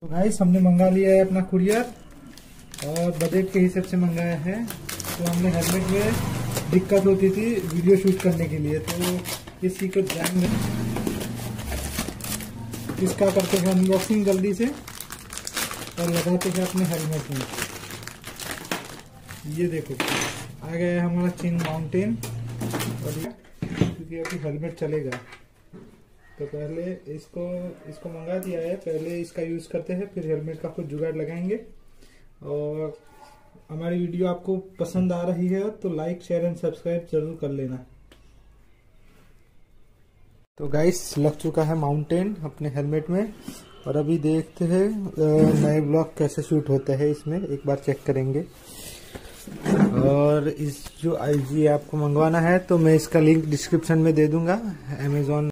तो गाइस हमने मंगा लिया है अपना कुरियर और बजट के हिसाब से मंगाया है। तो हमने हेलमेट में दिक्कत होती थी वीडियो शूट करने के लिए, तो इसी को ध्यान में इसका करते हैं अनबॉक्सिंग जल्दी से और लगाते हैं अपने हेलमेट में। ये देखो आ गया है हमारा चिन माउंटेन। और क्योंकि अभी हेलमेट चलेगा तो पहले इसको मंगा दिया है, पहले इसका यूज करते हैं, फिर हेलमेट का कुछ जुगाड़ लगाएंगे। और हमारी वीडियो आपको पसंद आ रही है तो लाइक शेयर एंड सब्सक्राइब जरूर कर लेना। तो गाइस लग चुका है माउंटेन अपने हेलमेट में और अभी देखते हैं नए ब्लॉग कैसे शूट होते हैं इसमें, एक बार चेक करेंगे। और इस जो आईजी आपको मंगवाना है तो मैं इसका लिंक डिस्क्रिप्शन में दे दूंगा। अमेजोन